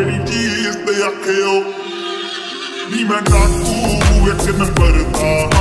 ਜਿਹੜੀ ਚੀਜ਼ ਤੇ ਆਖਿਓ ਨੀ ਮੈਂ ਡਾਕੂ ਇੱਕ ਨੰਬਰ ਦਾ